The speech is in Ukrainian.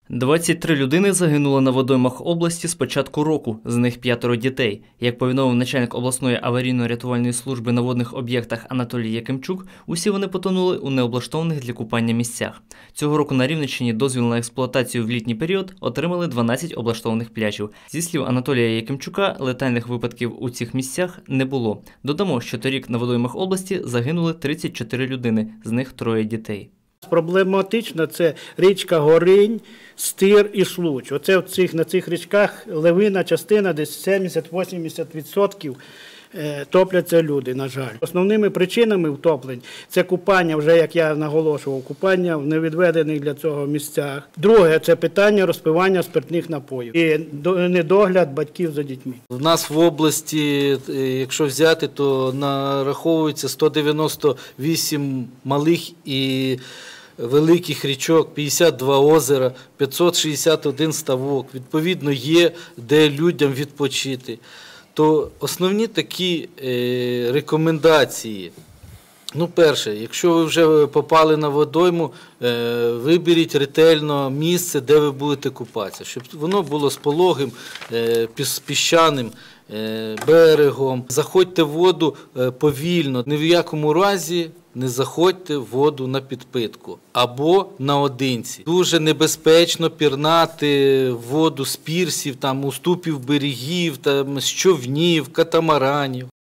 23 людини загинули на водоймах області з початку року, з них 5 дітей. Як повідомив начальник обласної аварійно-рятувальної служби на водних об'єктах Анатолій Якимчук, усі вони потонули у необлаштованих для купання місцях. Цього року на Рівненщині дозвіл на експлуатацію в літній період отримали 12 облаштованих пляжів. Зі слів Анатолія Якимчука, летальних випадків у цих місцях не було. Додамо, що торік на водоймах області загинули 34 людини, з них 3 дітей. Проблематично – це річка Горинь, Стир і Случ. На цих річках левина частина, десь 70-80% топляться люди, на жаль. Основними причинами втоплень – це купання, вже як я наголошував, купання в невідведених для цього місцях. Друге – це питання розпивання спиртних напоїв і недогляд батьків за дітьми. У нас в області, якщо взяти, то нараховується 198 малих і великих річок, 52 озера, 561 ставок. Відповідно, є де людям відпочити. То основні такі рекомендації. Перше, якщо ви вже попали на водойму, виберіть ретельно місце, де ви будете купатися, щоб воно було з пологим, піщаним берегом. Заходьте в воду повільно, ні в якому разі не заходьте в воду на підпитку або наодинці. Дуже небезпечно пірнати в воду з пірсів, уступів берегів, з човнів, катамаранів.